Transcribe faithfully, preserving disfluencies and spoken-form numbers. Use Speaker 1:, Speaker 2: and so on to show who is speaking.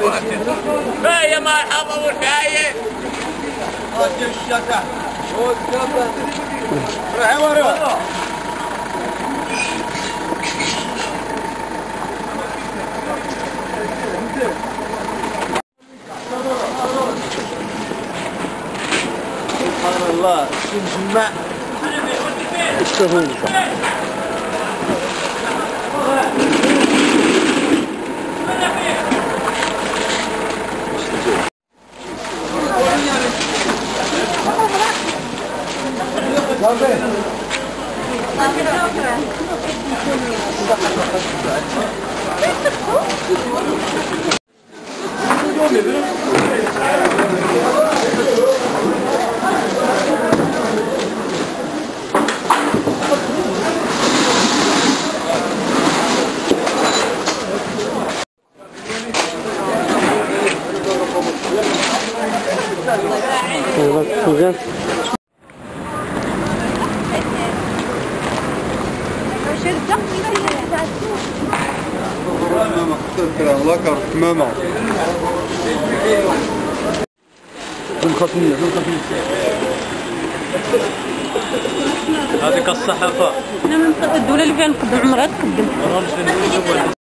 Speaker 1: فهي مرحبا والحاية غادي الشكا روحي ورا سبحان الله شي مجمع شوفوا
Speaker 2: تماما بالخطمية بالخطمية
Speaker 1: هذيك الصحافة
Speaker 2: الدولة اللي فيها نقدم عمرها تقدم